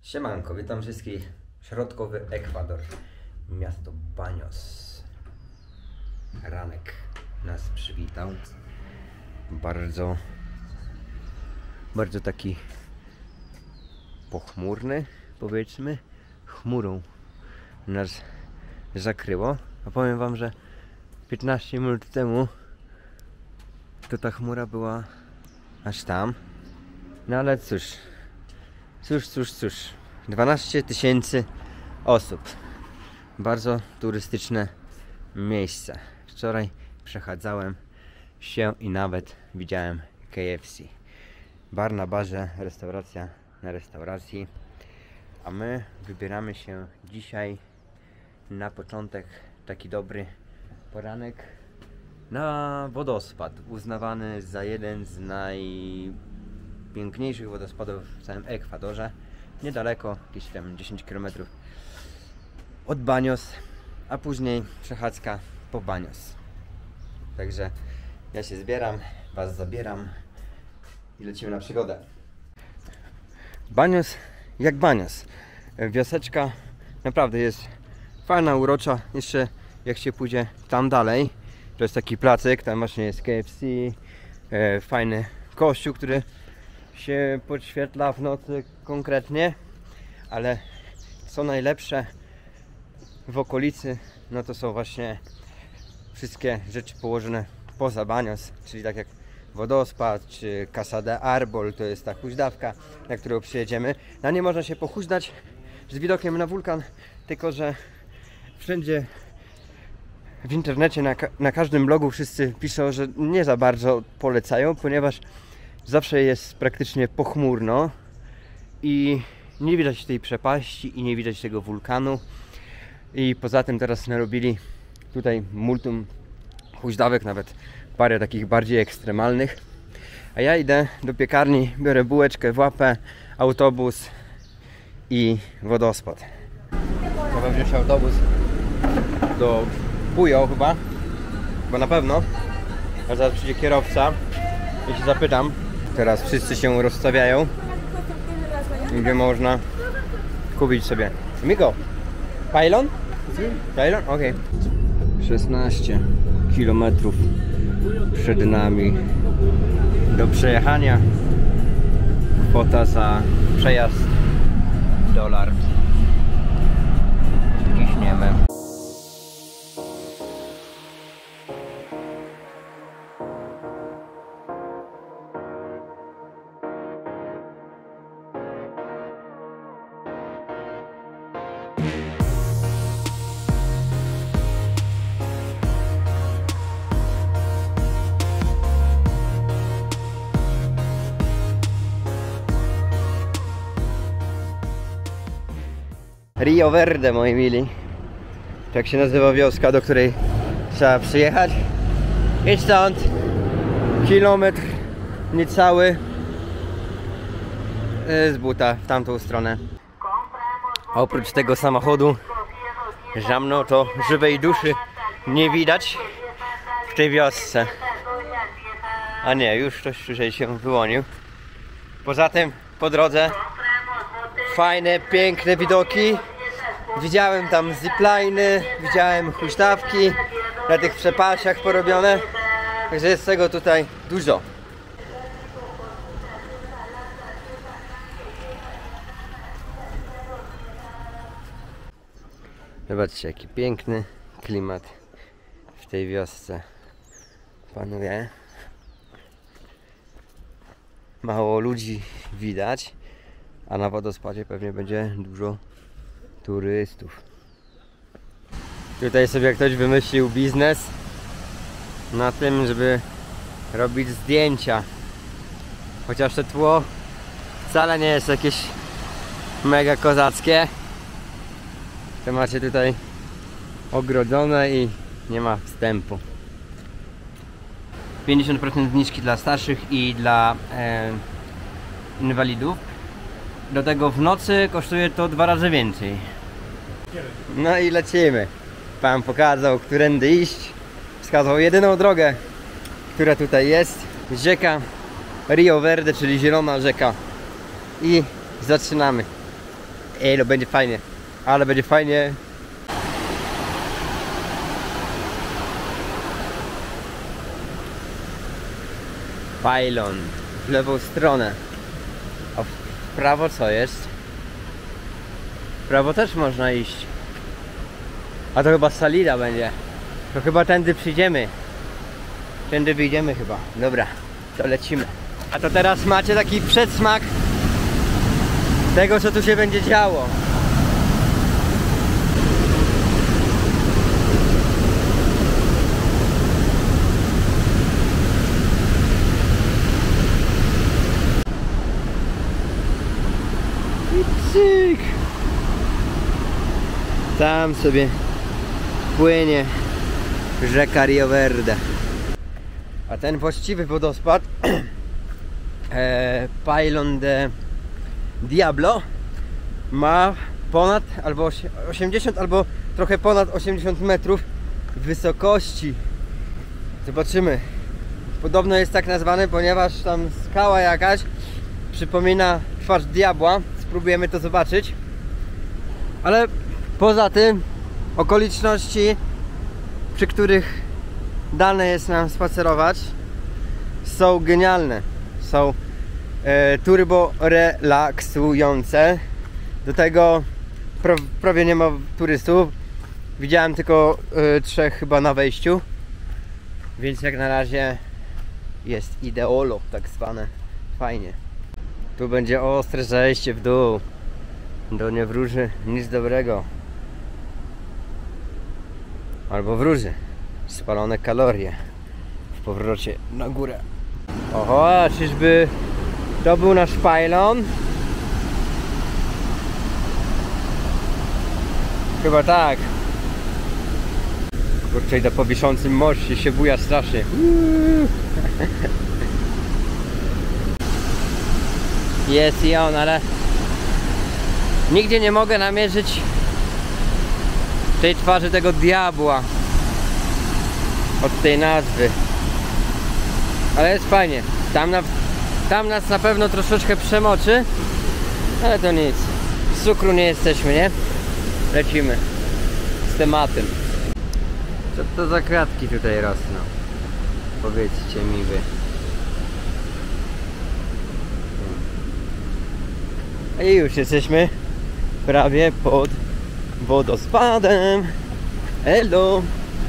Siemanko, witam wszystkich. Środkowy Ekwador, miasto Baños. Ranek nas przywitał. Bardzo taki pochmurny, powiedzmy. Chmurą nas zakryło. A powiem wam, że 15 minut temu to ta chmura była aż tam. No ale cóż. 12 000 osób. Bardzo turystyczne miejsce. Wczoraj przechadzałem się i nawet widziałem KFC. Bar na barze, restauracja na restauracji. A my wybieramy się dzisiaj na początek, taki dobry poranek, na wodospad uznawany za jeden z najpiękniejszych wodospadów w całym Ekwadorze. Niedaleko, jakieś tam 10 km od Baños, a później przechadzka po Baños. Także ja się zbieram, was zabieram i lecimy na przygodę. Baños jak Baños. Wioseczka naprawdę jest fajna, urocza. Jeszcze jak się pójdzie tam dalej, to jest taki placek, tam właśnie jest KFC, fajny kościół, który się podświetla w nocy konkretnie, ale co najlepsze w okolicy, no to są właśnie wszystkie rzeczy położone poza Baños, czyli tak jak wodospad czy Casa de Arbol, to jest ta huźdawka, na którą przyjedziemy. Na nie można się pochuźdać z widokiem na wulkan, tylko że wszędzie w internecie, na każdym blogu wszyscy piszą, że nie za bardzo polecają, ponieważ zawsze jest praktycznie pochmurno i nie widać tej przepaści i nie widać tego wulkanu. I poza tym teraz narobili tutaj multum huźdawek, nawet parę takich bardziej ekstremalnych. A ja idę do piekarni, biorę bułeczkę w łapę, autobus i wodospad. Trzeba wziąć autobus do Puyo chyba, bo na pewno. A zaraz przyjdzie kierowca i się zapytam. Teraz wszyscy się rozstawiają, gdzie można kupić sobie. Amigo, pylon? Pylon? Okej. 16 km przed nami do przejechania. Kwota za przejazd $1. Ciśniemy. Rio Verde, moi mili. Tak się nazywa wioska, do której trzeba przyjechać. I stąd kilometr niecały z buta w tamtą stronę. A oprócz tego samochodu za mną to żywej duszy nie widać w tej wiosce. A nie, już ktoś tutaj się wyłonił. Poza tym po drodze fajne, piękne widoki. Widziałem tam zipliny, widziałem huśtawki na tych przepaściach porobione. Także jest tego tutaj dużo. Zobaczcie, jaki piękny klimat w tej wiosce panuje. Mało ludzi widać, a na wodospadzie pewnie będzie dużo turystów. Tutaj sobie ktoś wymyślił biznes na tym, żeby robić zdjęcia. Chociaż to tło wcale nie jest jakieś mega kozackie. To macie tutaj ogrodzone i nie ma wstępu. 50% zniżki dla starszych i dla inwalidów. Do tego w nocy kosztuje to 2 razy więcej. No i lecimy. Pan pokazał, którędy iść. Wskazał jedyną drogę, która tutaj jest. Rzeka Rio Verde, czyli zielona rzeka. I zaczynamy. Ej, no będzie fajnie. Ale będzie fajnie. Pylon w lewą stronę. A w prawo co jest? W prawo też można iść. A to chyba salida będzie. To chyba tędy przyjdziemy. Tędy wyjdziemy chyba. Dobra, to lecimy. A to teraz macie taki przedsmak tego, co tu się będzie działo. I cyk. Tam sobie płynie rzeka Rio Verde. A ten właściwy wodospad Pylon de Diablo ma ponad albo 80 albo trochę ponad 80 metrów wysokości. Zobaczymy. Podobno jest tak nazwany, ponieważ tam skała jakaś przypomina twarz diabła. Spróbujemy to zobaczyć. Ale poza tym okoliczności, przy których dane jest nam spacerować, są genialne. Są turbo relaksujące. Do tego prawie nie ma turystów. Widziałem tylko 3 chyba na wejściu. Więc jak na razie jest ideolo tak zwane. Fajnie. Tu będzie ostre zejście w dół. To nie wróży nic dobrego. Albo wróży spalone kalorie w powrocie na górę. Oho, a czyżby to był nasz pylon? Chyba tak. Kurczę, na powiszącym moście się buja strasznie. Jest i on, ale nigdzie nie mogę namierzyć tej twarzy tego diabła od tej nazwy. Ale jest fajnie. Tam nas na pewno troszeczkę przemoczy, ale to nic. Z cukru nie jesteśmy, nie? Lecimy z tematem. Co to za kwiatki tutaj rosną? Powiedzcie mi wy. I już jesteśmy prawie pod wodospadem. Elo.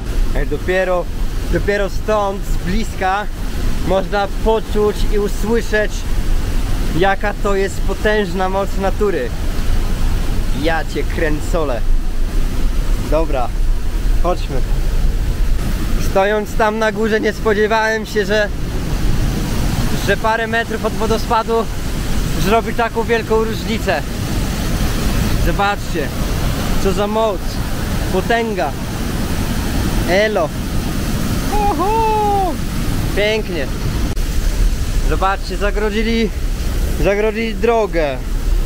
Dopiero stąd, z bliska, można poczuć i usłyszeć, jaka to jest potężna moc natury. Ja cię kręcole. Dobra, chodźmy. Stojąc tam na górze nie spodziewałem się, że parę metrów od wodospadu zrobi taką wielką różnicę. Zobaczcie, co za moc, potęga. Elo. Oho! Pięknie. Zobaczcie, zagrodzili drogę.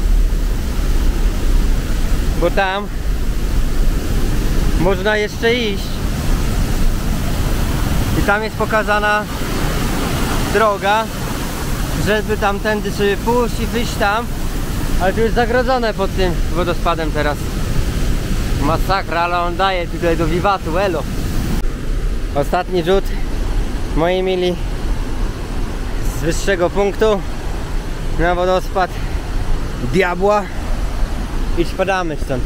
Bo tam można jeszcze iść. I tam jest pokazana droga, żeby tamtędy sobie pójść i wyjść tam. Ale tu jest zagrodzone pod tym wodospadem teraz. Masakra, ale on daje tutaj do wiwatu, elo. Ostatni rzut, moi mili, z wyższego punktu na wodospad diabła i spadamy stąd.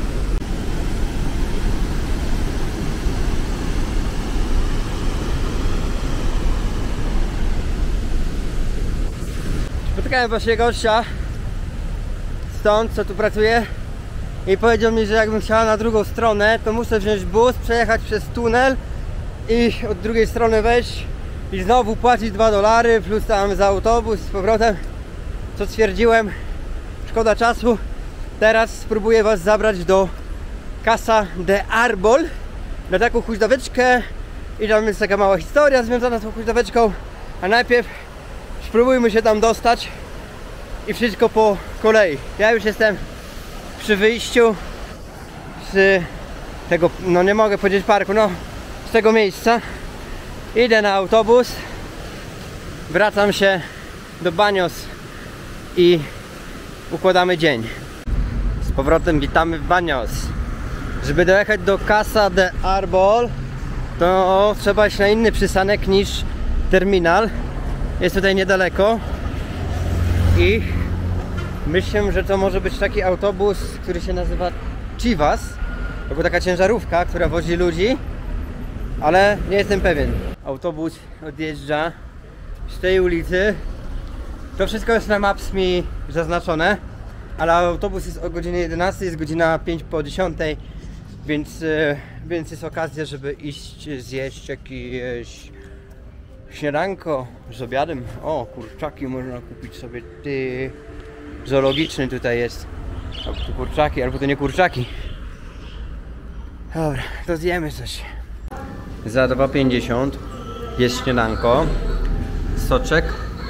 Spotkałem właśnie gościa stąd, co tu pracuje, i powiedział mi, że jakbym chciała na drugą stronę, to muszę wziąć bus, przejechać przez tunel i od drugiej strony wejść i znowu płacić $2 plus tam za autobus z powrotem. Co stwierdziłem, szkoda czasu. Teraz spróbuję was zabrać do Casa de Arbol na taką huśtaweczkę i tam jest taka mała historia związana z tą huśtaweczką. A najpierw spróbujmy się tam dostać i wszystko po kolei. Ja już jestem przy wyjściu z tego, no nie mogę powiedzieć parku, no z tego miejsca. Idę na autobus, wracam się do Banios i układamy dzień. Z powrotem witamy w Baños. Żeby dojechać do Casa de Arbol, to trzeba iść na inny przystanek niż terminal. Jest tutaj niedaleko i myślę, że to może być taki autobus, który się nazywa Chivas. To była taka ciężarówka, która wozi ludzi, ale nie jestem pewien. Autobus odjeżdża z tej ulicy. To wszystko jest na Maps mi zaznaczone, ale autobus jest o godzinie 11, jest godzina 5 po 10, więc jest okazja, żeby iść zjeść jakieś śniadanko z obiadem. O, kurczaki można kupić sobie. Zoologiczny tutaj jest. Albo to kurczaki, albo to nie kurczaki. Dobra, to zjemy coś. Za 2,50 jest śniadanko, soczek,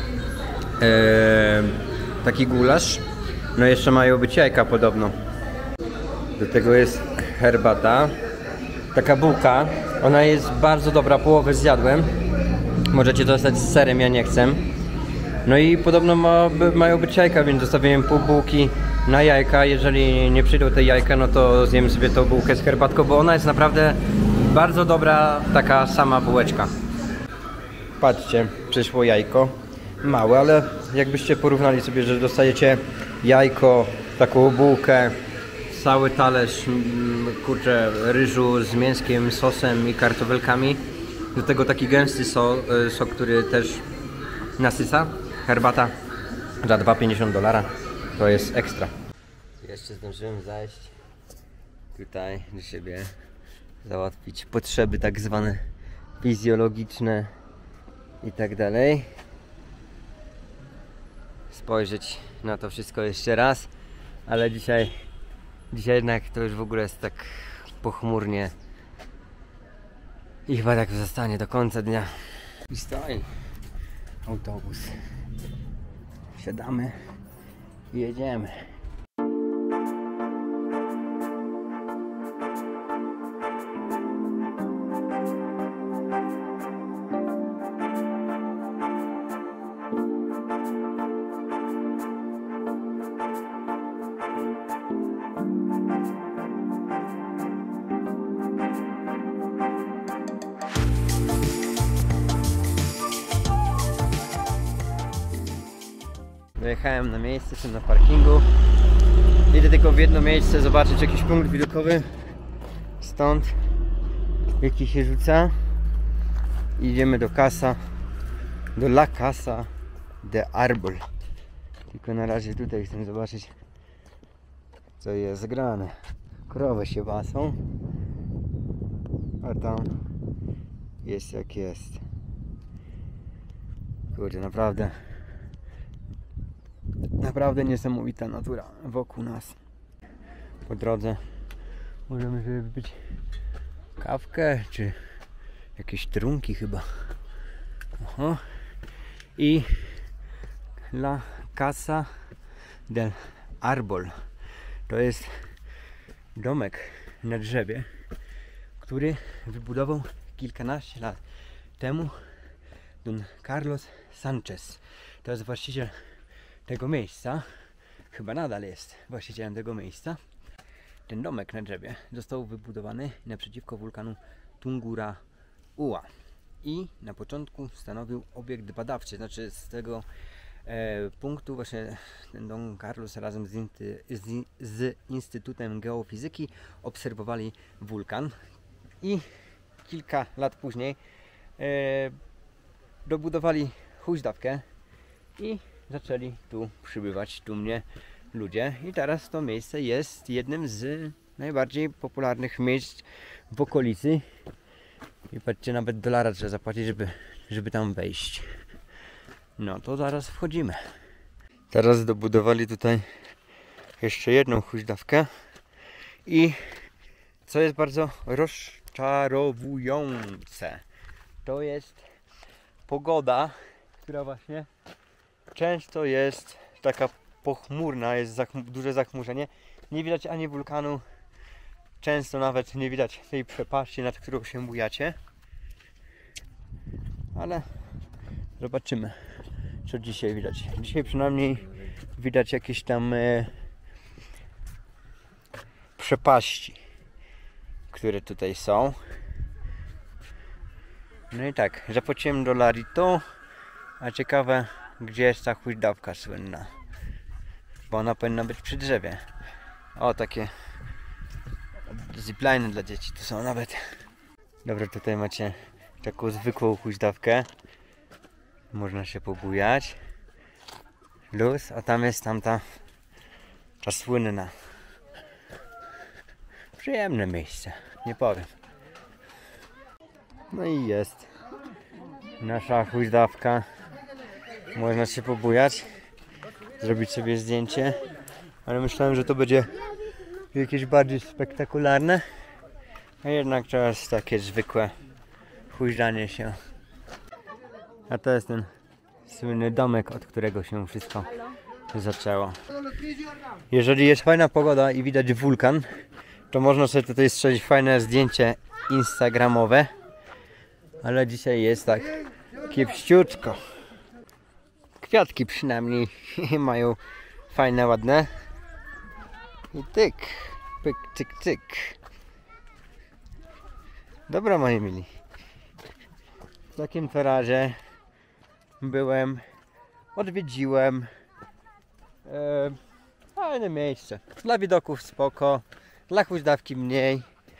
taki gulasz. No jeszcze mają być jajka podobno. Do tego jest herbata. Taka bułka. Ona jest bardzo dobra, połowę zjadłem. Możecie dostać z serem, ja nie chcę. No i podobno mają być jajka, więc zostawiłem pół bułki na jajka. Jeżeli nie przyjdą te jajka, no to zjem sobie tą bułkę z herbatką, bo ona jest naprawdę bardzo dobra, taka sama bułeczka. Patrzcie, przyszło jajko. Małe, ale jakbyście porównali sobie, że dostajecie jajko, taką bułkę, cały talerz, kurczę, ryżu z mięskiem, sosem i kartoffelkami. Do tego taki gęsty sok, który też nasyca. Herbata za $2,50. To jest ekstra. Jeszcze zdążyłem zajść tutaj do siebie, załatwić potrzeby tak zwane fizjologiczne i tak dalej. Spojrzeć na to wszystko jeszcze raz, ale dzisiaj jednak to już w ogóle jest tak pochmurnie i chyba tak zostanie do końca dnia. I stoi autobus. Siadamy i jedziemy. Dojechałem na miejsce, jestem na parkingu. Idę tylko w jedno miejsce zobaczyć jakiś punkt widokowy. Stąd jaki się rzuca. Idziemy do La Casa de Arbol. Tylko na razie tutaj chcę zobaczyć, co jest grane. Krowy się pasą. A tam jest jak jest. Kurde, naprawdę niesamowita natura wokół nas. Po drodze możemy sobie wypić kawkę, czy jakieś trunki chyba. Oho. I La Casa del Arbol to jest domek na drzewie, który wybudował kilkanaście lat temu Don Carlos Sanchez. To jest właściciel tego miejsca, chyba nadal jest właścicielem tego miejsca. Ten domek na drzewie został wybudowany naprzeciwko wulkanu Tungurahua i na początku stanowił obiekt badawczy, znaczy z tego punktu właśnie ten Don Carlos razem z Instytutem Geofizyki obserwowali wulkan i kilka lat później dobudowali huśtawkę i zaczęli tu przybywać tłumnie ludzie i teraz to miejsce jest jednym z najbardziej popularnych miejsc w okolicy i patrzcie, nawet $1 trzeba zapłacić, żeby tam wejść. No to zaraz wchodzimy. Teraz dobudowali tutaj jeszcze jedną huśtawkę i co jest bardzo rozczarowujące, to jest pogoda, która właśnie często jest taka pochmurna, jest duże zachmurzenie. Nie widać ani wulkanu, często nawet nie widać tej przepaści, nad którą się bujacie. Ale zobaczymy, co dzisiaj widać. Dzisiaj przynajmniej widać jakieś tam przepaści, które tutaj są. No i tak, zapłaciłem $1 a ciekawe, gdzie jest ta huźdawka słynna, bo ona powinna być przy drzewie. O, takie zipline dla dzieci to są nawet. Dobra, tutaj macie taką zwykłą huźdawkę, można się pobujać, luz, a tam jest ta słynna. Przyjemne miejsce, nie powiem. No i jest nasza huźdawka. Można się pobujać, zrobić sobie zdjęcie, ale myślałem, że to będzie jakieś bardziej spektakularne, a jednak to jest takie zwykłe huźdanie się. A to jest ten słynny domek, od którego się wszystko zaczęło. Jeżeli jest fajna pogoda i widać wulkan, to można sobie tutaj strzelić fajne zdjęcie instagramowe, ale dzisiaj jest tak kiepściutko. Kwiatki przynajmniej mają fajne, ładne. I tyk, pyk, tyk, tyk. Dobra, moi mili. W takim to razie byłem, odwiedziłem fajne miejsce. Dla widoków spoko, dla huźdawki mniej.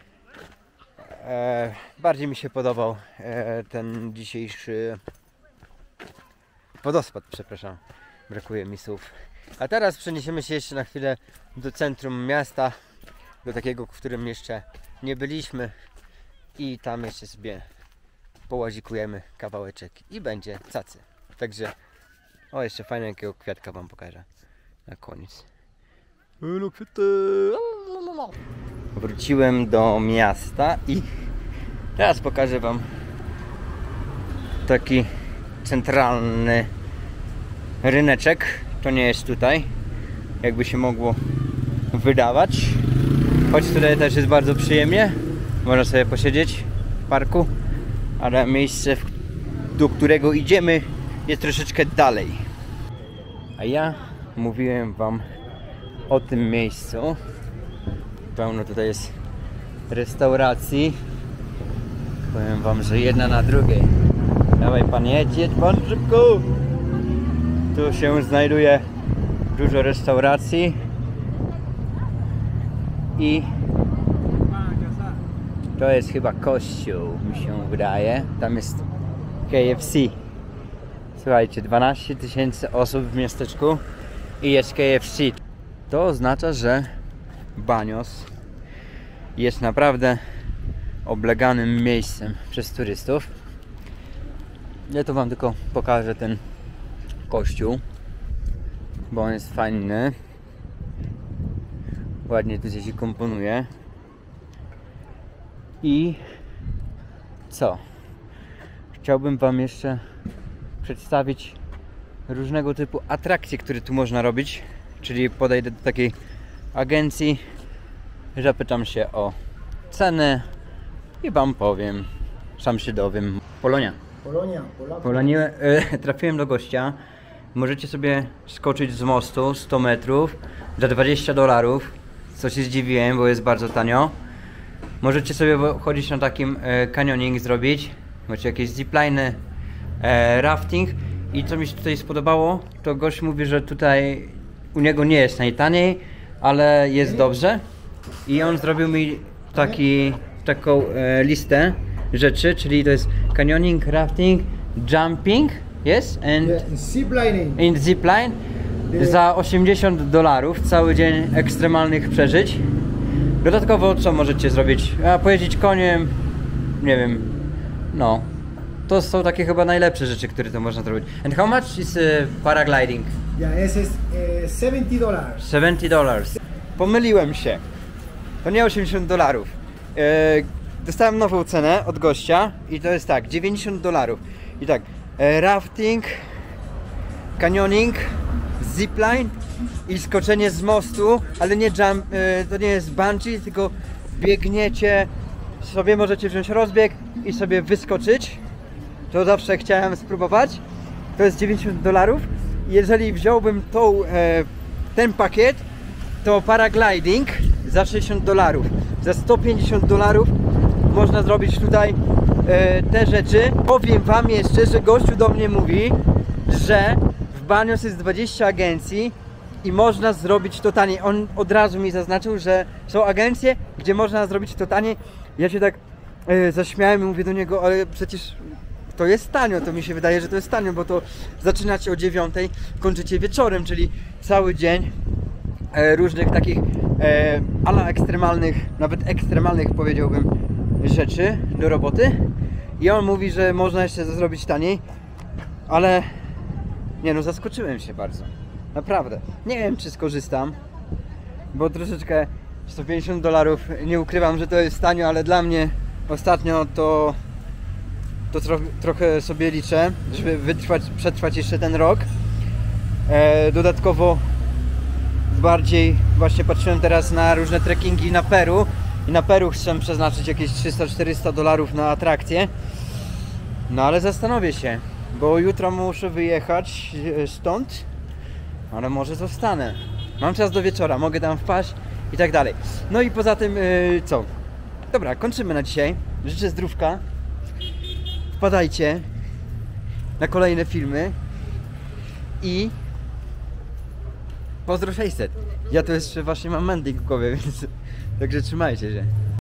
Bardziej mi się podobał ten dzisiejszy wodospad, przepraszam, brakuje mi słów. A teraz przeniesiemy się jeszcze na chwilę do centrum miasta, do takiego, w którym jeszcze nie byliśmy, i tam jeszcze sobie połazikujemy kawałeczek i będzie cacy. Także o, jeszcze fajnego kwiatka wam pokażę na koniec. Wróciłem do miasta i teraz pokażę wam taki centralny ryneczek. To nie jest tutaj, jakby się mogło wydawać, choć tutaj też jest bardzo przyjemnie, można sobie posiedzieć w parku, ale miejsce, do którego idziemy, jest troszeczkę dalej. A ja mówiłem wam o tym miejscu. Pełno tutaj jest restauracji. Powiem wam, że jedna na drugiej. Dawaj pan, jedź pan szybko. Tu się znajduje dużo restauracji i to jest chyba kościół, mi się wydaje. Tam jest KFC. Słuchajcie, 12 000 osób w miasteczku i jest KFC. To oznacza, że Banios jest naprawdę obleganym miejscem przez turystów. Ja to wam tylko pokażę ten kościół, bo on jest fajny. Ładnie tu się komponuje. I co? Chciałbym wam jeszcze przedstawić różnego typu atrakcje, które tu można robić. Czyli podejdę do takiej agencji, zapytam się o cenę i wam powiem, sam się dowiem. Polonia. Polonia. Trafiłem do gościa. Możecie sobie skoczyć z mostu 100 metrów za $20, co się zdziwiłem, bo jest bardzo tanio. Możecie sobie chodzić na takim canyoning zrobić. Macie jakieś zipline, rafting. I co mi się tutaj spodobało, to gość mówi, że tutaj u niego nie jest najtaniej, ale jest dobrze. I on zrobił mi taką listę rzeczy, czyli to jest canyoning, rafting, jumping, yes? And zipline za $80, cały dzień ekstremalnych przeżyć. Dodatkowo co możecie zrobić? Pojeździć koniem, nie wiem, no. To są takie chyba najlepsze rzeczy, które to można zrobić. And how much is paragliding? Yeah, this is $70. $70. Pomyliłem się. To nie $80. Dostałem nową cenę od gościa i to jest tak, $90. I tak, rafting, canyoning, zipline i skoczenie z mostu, ale nie jump, to nie jest bungee, tylko biegniecie sobie, możecie wziąć rozbieg i sobie wyskoczyć. To zawsze chciałem spróbować. To jest $90. Jeżeli wziąłbym ten pakiet, to paragliding za 60 dolarów. Za 150 dolarów można zrobić tutaj te rzeczy. Powiem wam jeszcze, że gościu do mnie mówi, że w Banios jest 20 agencji i można zrobić to taniej. On od razu mi zaznaczył, że są agencje, gdzie można zrobić to taniej. Ja się tak zaśmiałem i mówię do niego, ale przecież to jest tanio, to mi się wydaje, że to jest tanio, bo to zaczynacie o 9, kończycie wieczorem, czyli cały dzień różnych takich ala ekstremalnych, nawet ekstremalnych powiedziałbym, rzeczy do roboty. I on mówi, że można jeszcze to zrobić taniej, ale nie no, zaskoczyłem się bardzo. Naprawdę. Nie wiem, czy skorzystam, bo troszeczkę 150 dolarów, nie ukrywam, że to jest tanio, ale dla mnie ostatnio to trochę sobie liczę, żeby przetrwać jeszcze ten rok. Dodatkowo bardziej właśnie patrzyłem teraz na różne trekkingi na Peru i na Peru chcę przeznaczyć jakieś 300-400 dolarów na atrakcję. No ale zastanowię się, bo jutro muszę wyjechać stąd, ale może zostanę. Mam czas do wieczora, mogę tam wpaść i tak dalej. No i poza tym co? Dobra, kończymy na dzisiaj. Życzę zdrówka. Wpadajcie na kolejne filmy i pozdro 600. Ja to jeszcze właśnie mam mending w głowie, więc także trzymajcie się.